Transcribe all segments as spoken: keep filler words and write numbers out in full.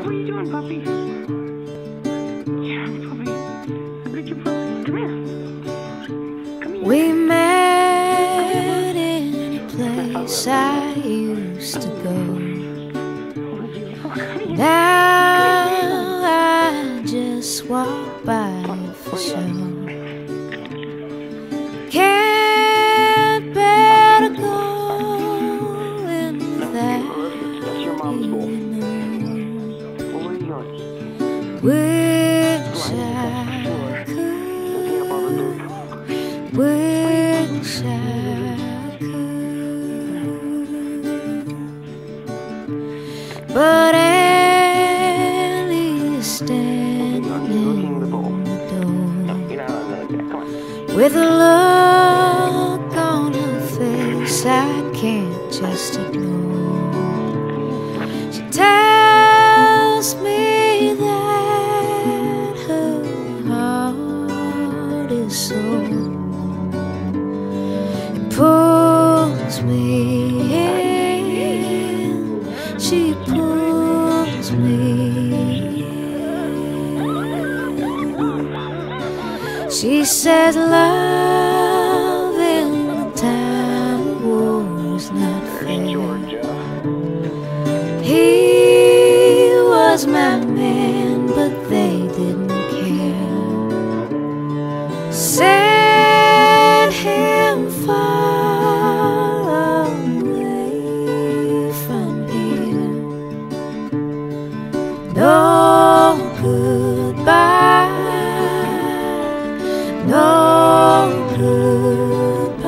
What are you doing, puppy? Yeah, puppy. Look at your puppy. Come here. Come here. We met in a place I used to go. Now I just walk by for show. Can't bear to go in that, you know. Wish I could, wish I could, but Annie's standing in the door with a look on her face I can't just ignore. She tells me that her heart is sore. It pulls me in, she pulls me in. She says love in the time of war is not fair. He was my man, but they didn't care. Sent him far away from here. No goodbye, no goodbye.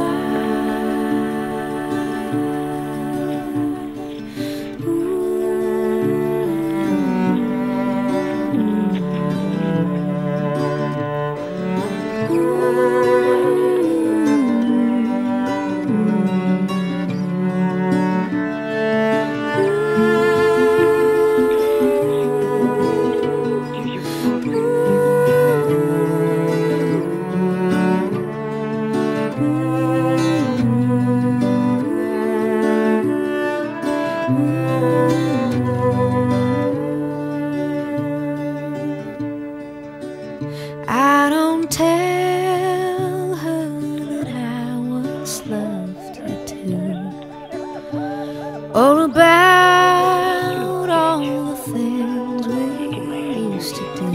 I don't tell her that I once loved her too, or about all the things we used to do.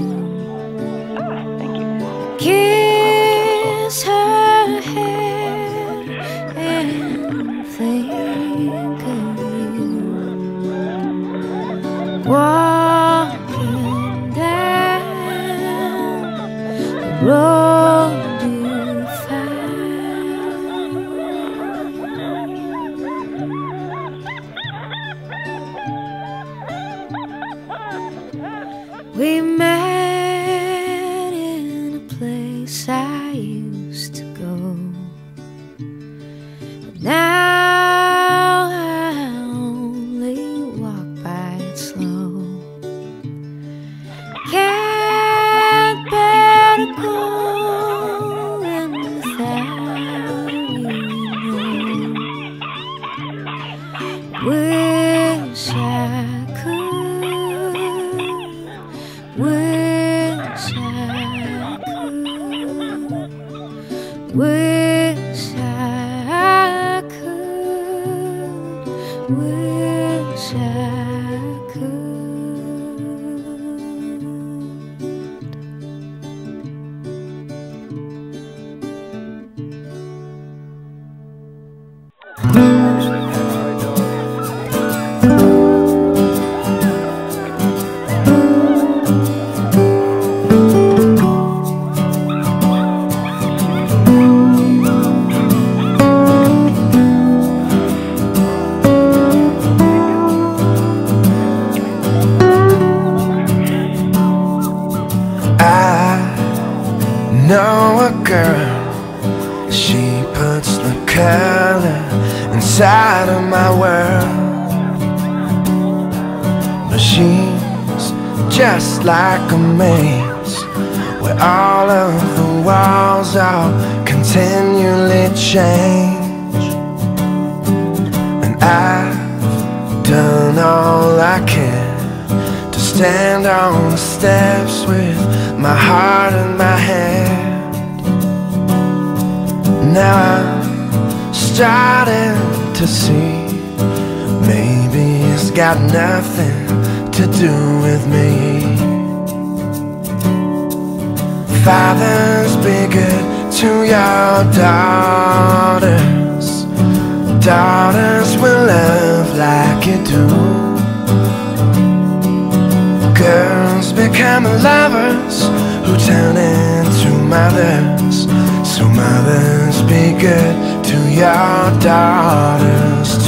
Kiss her hair and think of you, walking down the road you found. We met in a place I used to go, but now I only walk by it slow. Can't bear to go in without you, know. Wish I could, wish I could, wish I could, wish I could. Know a girl, she puts the color inside of my world, but she's just like a maze where all of the walls are continually change. And I've done all I can to stay stand on the steps with my heart in my hand. Now I'm starting to see maybe it's got nothing to do with me. Fathers, be good to your daughters. Daughters will love like you do. Girls become lovers who turn into mothers. So mothers, be good to your daughters